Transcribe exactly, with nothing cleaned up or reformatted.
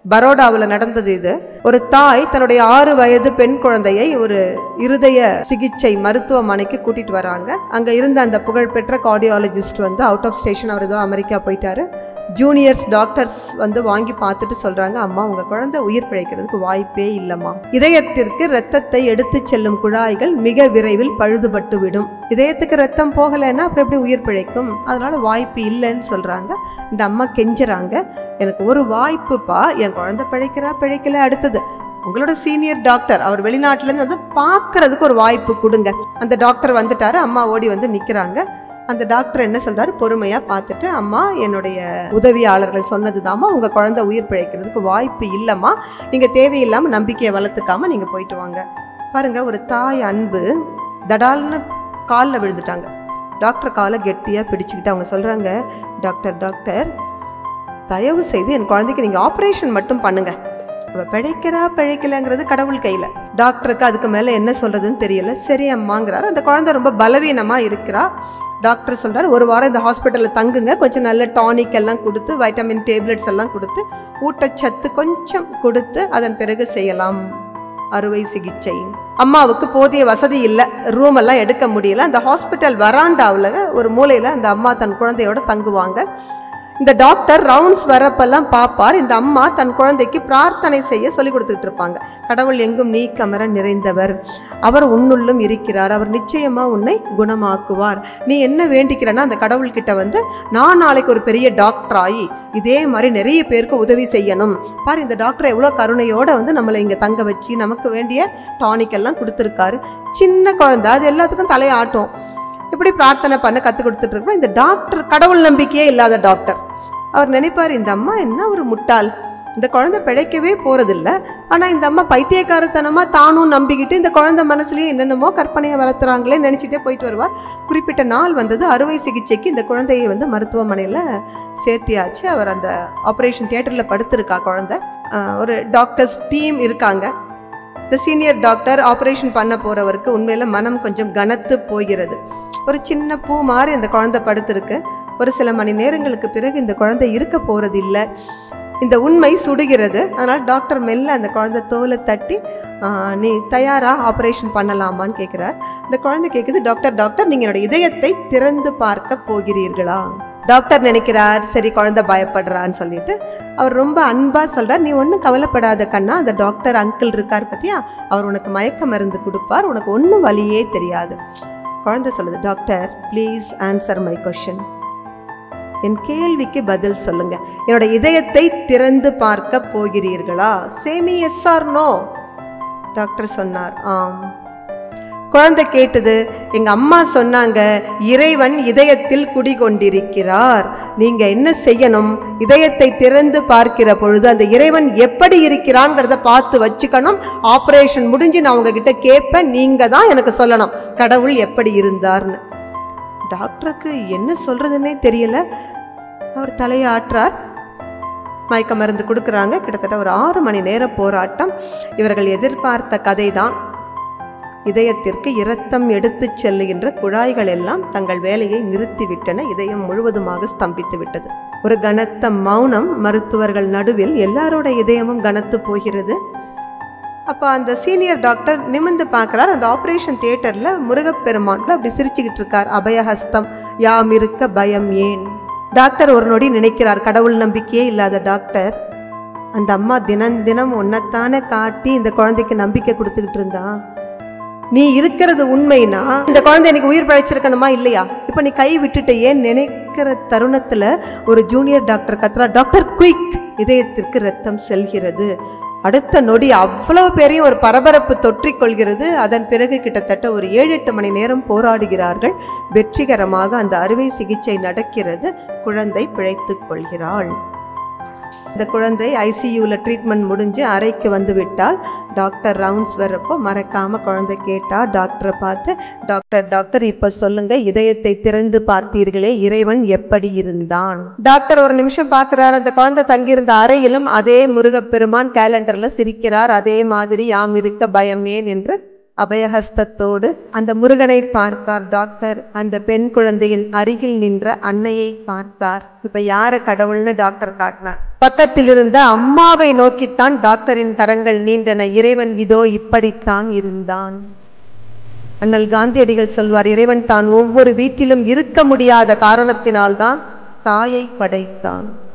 பரோடாவில் நடந்தது இது. ஒரு தாய் தன்னுடைய ஆறு வயது பெண் குழந்தையை ஒரு இருதய சிகிச்சை மருத்துவமனைக்கு கூட்டிட்டு வராங்க. அங்க இருந்த அந்த புகழ்பெற்ற கார்டியாலஜிஸ்ட் வந்து அவுட் ஆஃப் ஸ்டேஷன், அவர் ஏதோ அமெரிக்கா போயிட்டாரு. ஜூனியர்ஸ் டாக்டர்ஸ் வந்து வாங்கி பார்த்துட்டு சொல்றாங்க, அம்மா உங்க குழந்தை உயிர் பிழைக்கிறதுக்கு வாய்ப்பே இல்லம்மா. இதயத்திற்கு ரத்தத்தை எடுத்து செல்லும் குழாய்கள் மிக விரைவில் பழுதுபட்டு விடும். இதயத்துக்கு ரத்தம் போகலைன்னா அப்புறம் எப்படி உயிர் பிழைக்கும்? அதனால வாய்ப்பு இல்லைன்னு சொல்றாங்க. இந்த அம்மா கெஞ்சுறாங்க, எனக்கு ஒரு வாய்ப்புப்பா, என் குழந்தை பிழைக்கிறா பிழைக்கல, அடுத்தது உங்களோட சீனியர் டாக்டர் அவர் வெளிநாட்டுலேருந்து வந்து பார்க்கறதுக்கு ஒரு வாய்ப்பு கொடுங்க. அந்த டாக்டர் வந்துட்டாரு. அம்மா ஓடி வந்து நிற்கிறாங்க. அந்த டாக்டர் என்ன சொல்றாரு, பொறுமையா பார்த்துட்டு, அம்மா என்னுடைய உதவியாளர்கள் சொன்னதுதாம்மா, உங்க குழந்தை உயிர் பிழைக்கிறதுக்கு வாய்ப்பு இல்லைம்மா, நீங்க தேவையில்லாம நம்பிக்கையை வளர்த்துக்காம நீங்க போயிட்டு வாங்க. பாருங்க, ஒரு தாய் அன்பு. தடால்னு காலில் விழுந்துட்டாங்க. டாக்டர் காலை கெட்டியா பிடிச்சுக்கிட்டு அவங்க சொல்றாங்க, டாக்டர் டாக்டர் தயவு செய்து என் குழந்தைக்கு நீங்க ஆப்ரேஷன் மட்டும் பண்ணுங்க, அவ பிழைக்கிறா பிழைக்கலங்கிறது கடவுள் கையில. டாக்டருக்கு அதுக்கு மேல என்ன சொல்றதுன்னு தெரியல. சரி அம்மாங்கிறாரு. அந்த குழந்தை ரொம்ப பலவீனமா இருக்கிறா. டாக்டர் சொல்றாரு, ஒரு வாரம் இந்த ஹாஸ்பிட்டலில் தங்குங்க, கொஞ்சம் நல்ல டானிக் எல்லாம் கொடுத்து, வைட்டமின் டேப்லெட்ஸ் எல்லாம் கொடுத்து, ஊட்டச்சத்து கொஞ்சம் கொடுத்து அதன் பிறகு செய்யலாம் அறுவை சிகிச்சை. அம்மாவுக்கு போதிய வசதி இல்லை, ரூம் எல்லாம் எடுக்க முடியல. அந்த ஹாஸ்பிட்டல் வராண்டாவில் ஒரு மூலையில் அந்த அம்மா தன் குழந்தையோட தங்குவாங்க. இந்த டாக்டர் ரவுண்ட்ஸ் வரப்பெல்லாம் பார்ப்பார். இந்த அம்மா தன் குழந்தைக்கு பிரார்த்தனை செய்ய சொல்லி கொடுத்துட்டு இருப்பாங்க. கடவுள் எங்கும் நீக்கமர நிறைந்தவர், அவர் உன்னுள்ளும் இருக்கிறார், அவர் நிச்சயமா உன்னை குணமாக்குவார். நீ என்ன வேண்டிக்கிறன்னா அந்த கடவுள்கிட்ட வந்து, நான் நாளைக்கு ஒரு பெரிய டாக்டர் ஆகி இதே மாதிரி நிறைய பேருக்கு உதவி செய்யணும். பாரு, இந்த டாக்டர் எவ்வளோ கருணையோட வந்து நம்மளை இங்கே தங்க வச்சு நமக்கு வேண்டிய டானிக் எல்லாம் கொடுத்துருக்காரு. சின்ன குழந்தை அது எல்லாத்துக்கும் தலையாட்டும். இப்படி பிரார்த்தனை பண்ண கற்றுக் கொடுத்துட்டு இருக்கோம். இந்த டாக்டர் கடவுள் நம்பிக்கையே இல்லாத டாக்டர். அவர் நினைப்பார், இந்த அம்மா என்ன ஒரு முட்டாள், இந்த குழந்தை பிழைக்கவே போறதில்லை. ஆனால் இந்த அம்மா பைத்தியக்காரத்தனமா தானும் நம்பிக்கிட்டு இந்த குழந்தை மனசுலயே என்னென்னமோ கற்பனையை வளர்த்துறாங்களே நினைச்சிட்டே போயிட்டு வருவார். குறிப்பிட்ட நாள் வந்தது. அறுவை சிகிச்சைக்கு இந்த குழந்தையை வந்து மருத்துவமனையில் சேர்த்தியாச்சு. அவர் அந்த ஆப்ரேஷன் தியேட்டரில் படுத்திருக்கா குழந்தை. ஒரு டாக்டர்ஸ் டீம் இருக்காங்க. இந்த சீனியர் டாக்டர் ஆப்ரேஷன் பண்ண போறவருக்கு உண்மையில மனம் கொஞ்சம் கனத்து போகிறது. ஒரு சின்ன பூ மாதிரி அந்த குழந்தை படுத்திருக்கு. ஒரு சில மணி நேரங்களுக்கு பிறகு இந்த குழந்தை இருக்க போறது இல்லை. இந்த உண்மை சுடுகிறது. அதனால் டாக்டர் மெல்ல அந்த குழந்தை தோலை தட்டி, நீ தயாரா ஆப்ரேஷன் பண்ணலாமான்னு கேட்குறார். இந்த குழந்தை கேட்குது, டாக்டர் டாக்டர் நீங்கள் என்னோட இதயத்தை திறந்து பார்க்க போகிறீர்களா? டாக்டர் நினைக்கிறார், சரி குழந்தை பயப்படுறான்னு சொல்லிட்டு அவர் ரொம்ப அன்பா சொல்றார், நீ ஒன்றும் கவலைப்படாத கண்ணா, அந்த டாக்டர் அங்கிள் இருக்கார் பத்தியா, அவர் உனக்கு மயக்க மருந்து கொடுப்பார், உனக்கு ஒன்றும் வலியே தெரியாது. குழந்தை சொல்லுது, doctor please answer my question, என் கேள்விக்கு பதில் சொல்லுங்க, என்னோட இதயத்தை திறந்து பார்க்க போகிறீர்களா? Say me yes or no? Doctor சொன்னார், ஆம். குழந்தை கேட்டது, எங்க அம்மா சொன்னாங்க இறைவன் இதயத்தில் குடிகொண்டிருக்கிறார், நீங்க என்ன செய்யணும், இதயத்தை திறந்து பார்க்கிற பொழுது அந்த இறைவன் எப்படி இருக்கிறாங்கிறத பார்த்து வச்சுக்கணும். ஆபரேஷன் முடிஞ்சு நான் உங்ககிட்ட கேட்பேன், நீங்க தான் எனக்கு சொல்லணும் கடவுள் எப்படி இருந்தார்னு. டாக்டருக்கு என்ன சொல்றதுன்னே தெரியல. அவர் தலையை ஆற்றார். மயக்க மருந்து கொடுக்குறாங்க. கிட்டத்தட்ட ஒரு ஆறு மணி நேர போராட்டம். இவர்கள் எதிர்பார்த்த கதை தான். இதயத்திற்கு இரத்தம் எடுத்து செல்லுகின்ற குழாய்கள் எல்லாம் தங்கள் வேலையை நிறுத்திவிட்டன. இதயம் முழுவதுமாக ஸ்தம்பித்து விட்டது. ஒரு கனத்த மௌனம் மருத்துவர்கள் நடுவில். எல்லாரோட இதயமும் கனத்து போகிறது. அப்போ அந்த சீனியர் டாக்டர் நிமிர்ந்து பார்க்குறார். அந்த ஆப்ரேஷன் தியேட்டரில் முருகப்பெருமான்ல அப்படி சிரிச்சுக்கிட்டு இருக்கார். அபயஹஸ்தம் யாம் இருக்க பயம் ஏன்? டாக்டர் ஒரு நொடி நினைக்கிறார், கடவுள் நம்பிக்கையே இல்லாத டாக்டர், அந்த அம்மா தினம் தினம் ஒன்னத்தானே காட்டி இந்த குழந்தைக்கு நம்பிக்கை கொடுத்துக்கிட்டு இருந்தா, நீ இருக்கிறது உண்மைனா இந்த குழந்தை எனக்கு உயிர் பிழைச்சிருக்கணுமா இல்லையா? இப்போ நீ கை விட்டுட்டு ஏன் நினைக்கிற தருணத்தில் ஒரு ஜூனியர் டாக்டர் கத்துறா, டாக்டர் குயிக், இதயத்திற்கு ரத்தம் செல்கிறது. அடுத்த நொடி அவ்வளவு பேரையும் ஒரு பரபரப்பு தொற்றிக் கொள்கிறது. அதன் பிறகு கிட்டத்தட்ட ஒரு ஏழு எட்டு மணி நேரம் போராடுகிறார்கள். வெற்றிகரமாக அந்த அறுவை சிகிச்சை நடக்கிறது. குழந்தை பிழைத்துக் கொள்கிறாள். இந்த குழந்தை ஐசியூவில் ட்ரீட்மெண்ட் முடிஞ்சு அறைக்கு வந்து விட்டால் டாக்டர் ரவுண்ட்ஸ் வர்றப்போ மறக்காம குழந்தை கேட்டா டாக்டரை பார்த்து, டாக்டர் டாக்டர் இப்போ சொல்லுங்க, இதயத்தை திறந்து பார்த்தீர்களே, இறைவன் எப்படி இருந்தான்? டாக்டர் ஒரு நிமிஷம் பார்க்கிறார். அந்த குழந்தை தங்கியிருந்த அறையிலும் அதே முருகப்பெருமான் கேலண்டர்ல சிரிக்கிறார். அதே மாதிரி யாம் இருக்க பயம் ஏன் என்று அபயஹஸ்தத்தோடு அந்த முருகனை பார்த்தார் டாக்டர். அந்த பெண் குழந்தையின் அருகில் நின்ற அன்னையை பார்த்தார். இப்ப யார கடவுள்னு டாக்டர் காட்டினார். பக்கத்தில் இருந்த அம்மாவை நோக்கித்தான் டாக்டரின் கரங்கள் நீண்டன. இறைவன் இதோ இப்படித்தான் இருந்தான். அண்ணல் காந்தியடிகள் சொல்வார், இறைவன் தான் ஒவ்வொரு வீட்டிலும் இருக்க முடியாத காரணத்தினால்தான் தாயை படைத்தான்.